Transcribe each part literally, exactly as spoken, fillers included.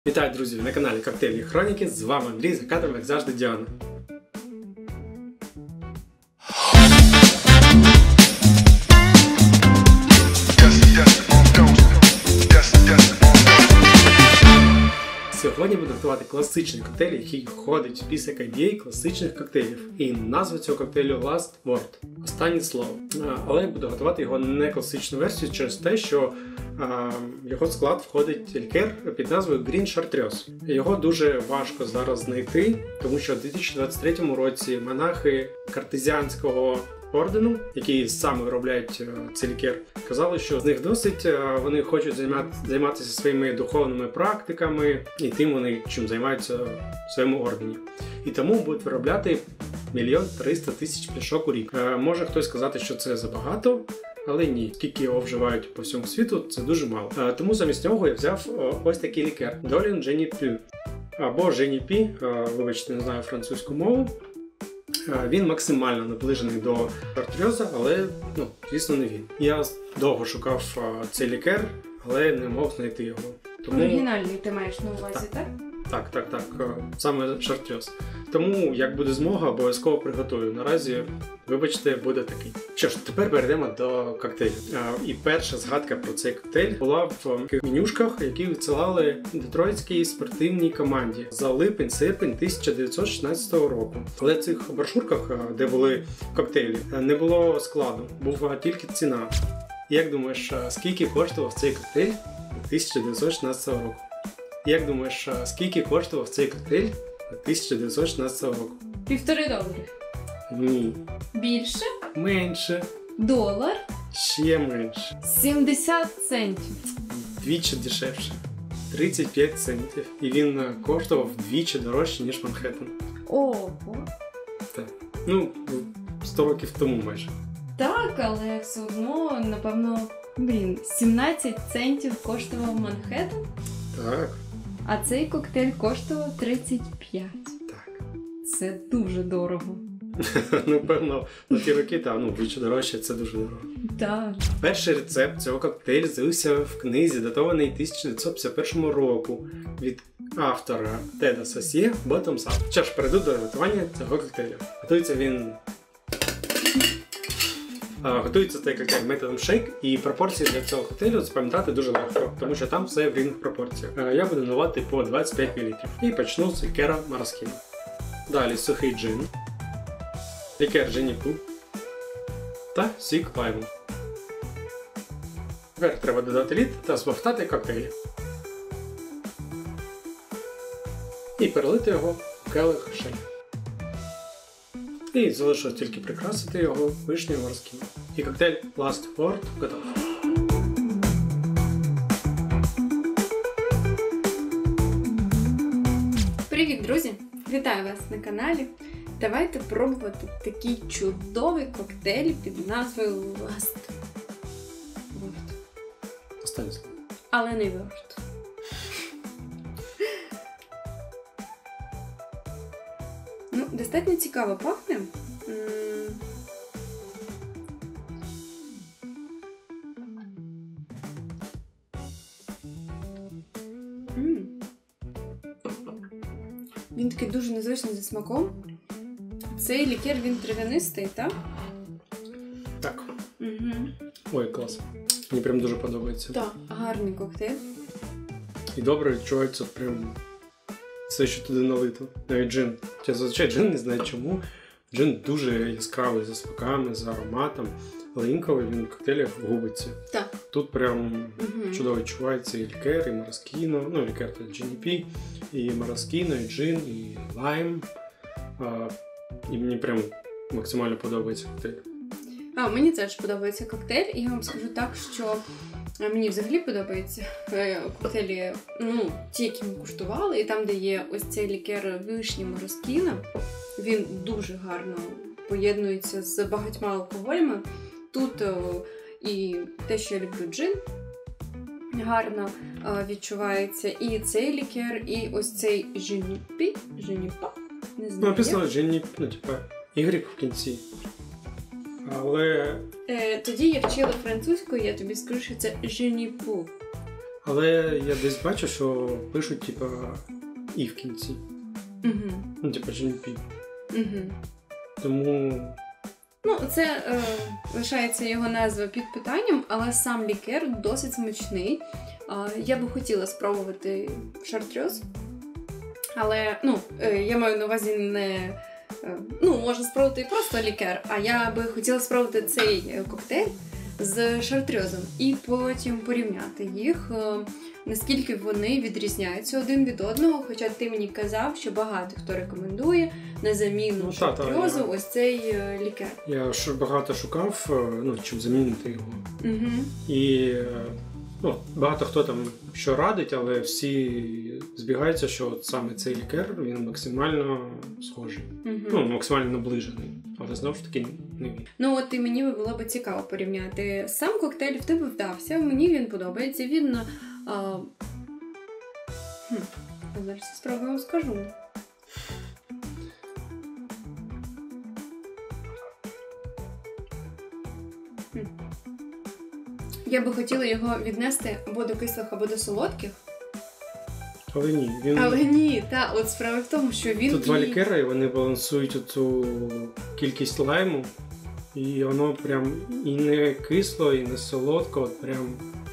Вітаю, друзі, на каналі Коктейльні Хроніки. З вами Андрій, за кадром, як завжди, Діана. Сьогодні буду готувати класичний коктейль, який входить в список ай бі ей класичних коктейлів. І назва цього коктейлю Last Word. Останнє слово. Але я буду готувати його не класичну версію через те, що в його склад входить лікер під назвою Green Chartreuse. Його дуже важко зараз знайти, тому що в дві тисячі двадцять третьому році монахи картезіанського ордену, які саме виробляють цей лікер, казали, що з них досить, вони хочуть займатися своїми духовними практиками і тим вони чим займаються в своєму ордені. І тому будуть виробляти мільйон триста тисяч пляшок у рік. Може хтось сказати, що це забагато, але ні. Скільки його вживають по всьому світу, це дуже мало. Тому замість нього я взяв ось такий лікер. Dolin Genipi. Або Genipi, вибачте, не знаю французьку мову. Він максимально наближений до Chartreuse, але, ну, звісно, не він. Я довго шукав цей лікер, але не мог знайти його. Тому... Оригінальний ти маєш на увазі, так? Так, так, так, так. Саме Chartreuse. Тому, як буде змога, обов'язково приготую. Наразі, вибачте, буде такий. Що ж, тепер перейдемо до коктейлю. І перша згадка про цей коктейль була в менюшках, які відсилали детройтській спортивній команді за липень-серпень тисяча дев'ятсот шістнадцятого року. Але в цих брошурках, де були коктейлі, не було складу, була тільки ціна. Як думаєш, скільки коштував цей коктейль тисяча дев'ятсот шістнадцятого року? Як думаєш, скільки коштував цей коктейль тисяча дев'ятсот шістнадцятого року? Півтори долари. Ні. Більше? Менше. Долар? Ще менше. сімдесят центів. Вдвічі дешевше. тридцять п'ять центів. І він коштував вдвічі дорожче, ніж Манхеттен. Ого. Так. Ну, сто років тому майже. Так, але все одно, напевно, блін, сімнадцять центів коштував Манхеттен? Так. А цей коктейль коштував тридцять п'ять. Так. Це дуже дорого. Ну, певно, на ті роки, так, ну, вдвічі дорожче, це дуже дорого. Так. Перший рецепт цього коктейлю з'явився в книзі, датований тисяча дев'ятсот п'ятдесят першому року, від автора Теда Сасьє «Bottoms Up». Що ж, перейду до готування цього коктейлю. Готується він... Готується цей коктейль методом шейк, і пропорції для цього коктейлю запам'ятати дуже легко, тому що там все в рівних пропорціях. Я буду наливати по двадцять п'ять мілілітрів. І почну з лікера Мараскіно. Далі сухий джин, лікер Genipi та сік лайму. Тепер треба додати лід та збовтати коктейль. І перелити його в келих шейк. І залишилось тільки прикрасити його вишнею Мараскіно. І коктейль Last Word готов. Привіт, друзі! Вітаю вас на каналі. Давайте пробувати такий чудовий коктейль під назвою Last Word. Останнє слово. Але не Word. Ну, достатньо цікаво пахне. М-м. Він такий дуже незвичний за смаком. Цей лікер, він трав'янистий, так? Так. Угу. Ой, клас. Мені прям дуже подобається. Так, гарний коктейль. І добре відчувається прям все, що туди налито. Навіть джин. Я зазвичай джин не знаю чому. Джин дуже яскравий за смаками, за ароматом. Але інколи він в коктейлях губиться. Так. Тут прям угу. чудово відчувається і лікер, і Мараскіно. Ну, лікер це Genipi, і Мараскіно, і джин, і лайм. А, і мені прям максимально подобається коктейль. А, мені теж подобається коктейль. І я вам скажу так, що мені взагалі подобаються коктейлі, ну, ті, які ми куштували. І там, де є ось цей лікер вишні Мараскіно, він дуже гарно поєднується з багатьма алкоголями. Тут о, і те, що я люблю джин, гарно о, відчувається. І цей лікер, і ось цей Genipi, Genipa, не знаю. Ну, написано Genipi, ну, типа, Y в кінці. Але... Е, тоді я вчила французьку, і я тобі скажу, що це Genipu. Але я десь бачу, що пишуть, типа, і в кінці. Угу. Ну, типа, чи не пі. Угу. Тому... Ну, це е, лишається його назва під питанням, але сам лікер досить смачний. Е, я би хотіла спробувати шартрьоз. Але, ну, е, я маю на увазі не... Е, ну, можна спробувати і просто лікер, а я би хотіла спробувати цей коктейль з шартрьозом і потім порівняти їх, е, наскільки вони відрізняються один від одного, хоча ти мені казав, що багато хто рекомендує на заміну ну, шартрьозу та, та, ось цей е, лікер. Я ж багато шукав, ну, щоб замінити його. Угу. І ну, багато хто там що радить, але всі збігаються, що от саме цей лікер, він максимально схожий. Угу. Ну, максимально наближений. Але знову ж таки не він. Ну от і мені би було б цікаво порівняти. Сам коктейль в тебе вдався, мені він подобається. Він... А... Хм. Зараз спробуємо скажу. Хм. Я би хотіла його віднести або до кислих, або до солодких. Але ні, він... Але ні, та, от справа в тому, що він... Тут два і... лікери, і вони балансують оцю кількість лайму, і воно прям і не кисло, і не солодко, от прям,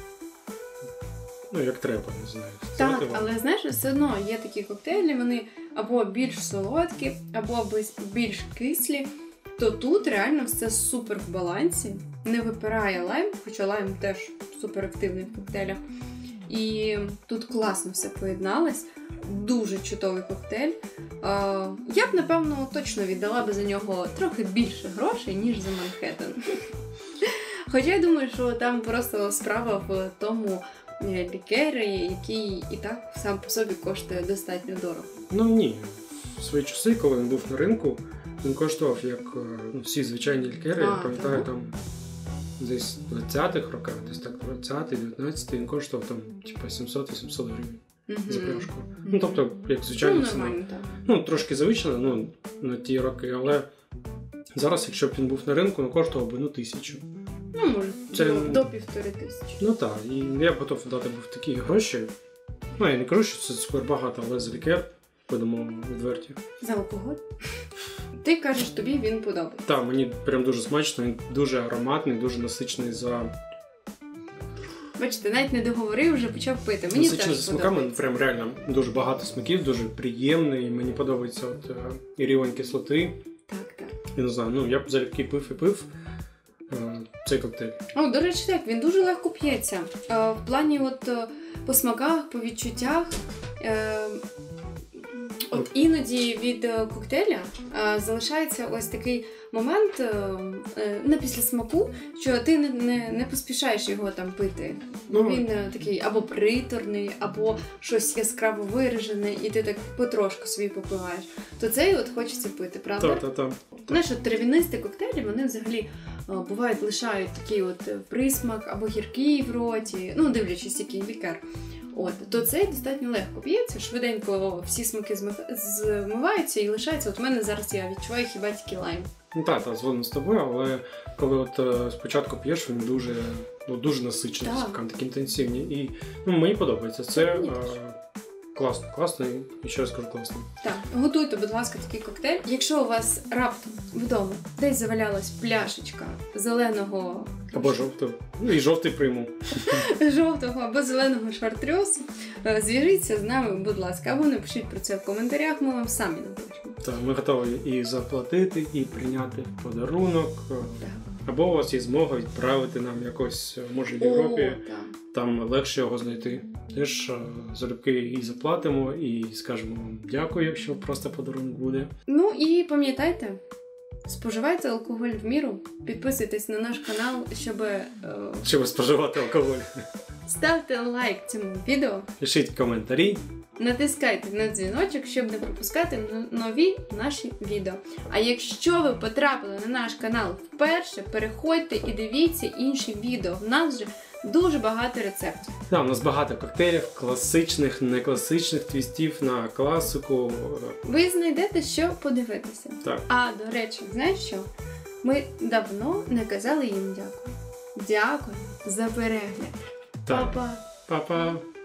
ну, як треба, не знаю. Так, але, знаєш, все одно є такі коктейлі, вони або більш солодкі, або більш кислі, то тут реально все супер в балансі, не випирає лайм, хоча лайм теж супер активний в коктейлях. І тут класно все поєдналось. Дуже чудовий коктейль. Я б, напевно, точно віддала би за нього трохи більше грошей, ніж за Манхеттен. Хоча я думаю, що там просто справа в тому лікері, який і так сам по собі коштує достатньо дорого. Ну ні. В свої часи, коли він був на ринку, він коштував як, ну, всі звичайні лікери. А, я пам'ятаю, так. Там десь в двадцятих роках, десь так двадцятий, дев'ятнадцятий, він коштував там типа сімсот-вісімсот гривень mm-hmm. за пляшку. Mm-hmm. Ну, тобто, як звичайно, ну, нормально, так. Ну, трошки завищено, ну, на ті роки, але зараз, якщо б він був на ринку, ну, коштував би, ну, тисячу. Ну, може, Це... до, до півтори тисячі. Ну, так, і я б готов дати був такі гроші. Ну, я не кажу, що це супер багато, але за лікер, будемо відверті. За алкоголь? Ти кажеш, тобі він подобається. Так, мені прям дуже смачно, він дуже ароматний, дуже насичений за... Бачите, навіть не договорив, вже почав пити. Мені насичений теж за смаками, прям реально дуже багато смаків, дуже приємний. Мені подобається от і рівень кислоти. Так, так. Я не знаю, ну я б залюбки пив і пив е, цей коктейль. О, до речі, так, він дуже легко п'ється. Е, в плані от е, по смаках, по відчуттях. Е, От іноді від коктейля а, залишається ось такий момент а, на післясмаку, що ти не, не, не поспішаєш його там пити. Ну, він а, такий або приторний, або щось яскраво виражене, і ти так потрошку собі попиваєш. То цей от хочеться пити, правда? Так, так, так. Знаєш, от трав'янисті коктейлі, вони взагалі а, бувають, лишають такий от присмак, або гіркий в роті, ну, дивлячись, який лікар. От, то цей достатньо легко п'ється, швиденько всі смаки змиваються і лишається. От у мене зараз я відчуваю хіба тільки лайм. Ну так, так, згодом з тобою, але коли от е, спочатку п'єш, він дуже, ну, дуже насичений, смаком, такі інтенсивні. І ну, мені подобається. Це е, класно, класно і ще раз кажу, класно. Так, готуйте, будь ласка, такий коктейль. Якщо у вас раптом вдома десь завалялась пляшечка зеленого... Або жовтого. Ну і жовтий прийму. Жовтого або зеленого шартрьозу, зв'яжіться з нами, будь ласка, або напишіть про це в коментарях, ми вам самі напишемо. Так, ми готові і заплатити, і прийняти подарунок. Так. Або у вас є змога відправити нам якось, може, в Європі. О, так. Там легше його знайти. Теж залюбки і заплатимо, і скажемо вам дякую, якщо просто подарунок буде. Ну і пам'ятайте, споживайте алкоголь в міру, підписуйтесь на наш канал, щоб... Е... Щоб споживати алкоголь. Ставте лайк цьому відео. Пишіть коментарі. Натискайте на дзвіночок, щоб не пропускати нові наші відео. А якщо ви потрапили на наш канал вперше, переходьте і дивіться інші відео. В нас вже дуже багато рецептів. Так, у нас багато коктейлів, класичних, некласичних твістів на класику. Ви знайдете, що подивитися. Так. А, до речі, знаєш що? Ми давно не казали їм дякую. Дякую за перегляд. Так. Па-па! Па-па!